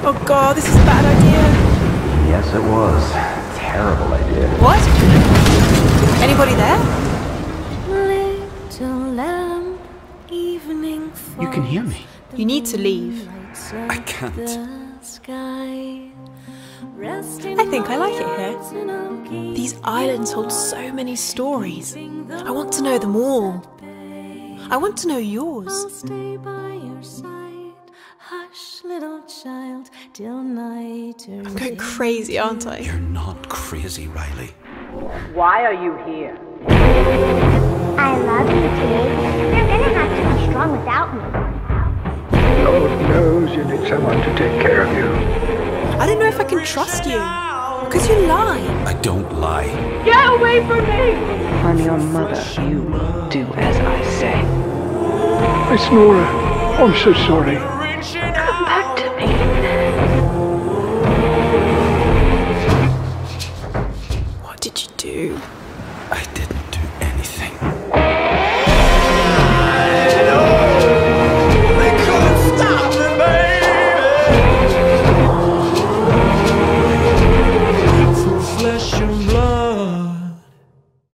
Oh god, this is a bad idea. Yes, it was. Terrible idea. What? Anybody there? Little lamb, evening fall. You can hear me. You need to leave. I can't. I think I like it here. These islands hold so many stories. I want to know them all. I want to know yours. I'll stay by your side. Hush, little child, till night. I'm going crazy, aren't I? You're not crazy, Riley. Why are you here? I love you, kid. You're gonna have to be strong without me. Lord knows you need someone to take care of you. I don't know if I can trust you. Because you lie. I don't lie. Get away from me! I'm your mother. You do as I say. Miss Nora, I'm so sorry. Come back to me. What did you do?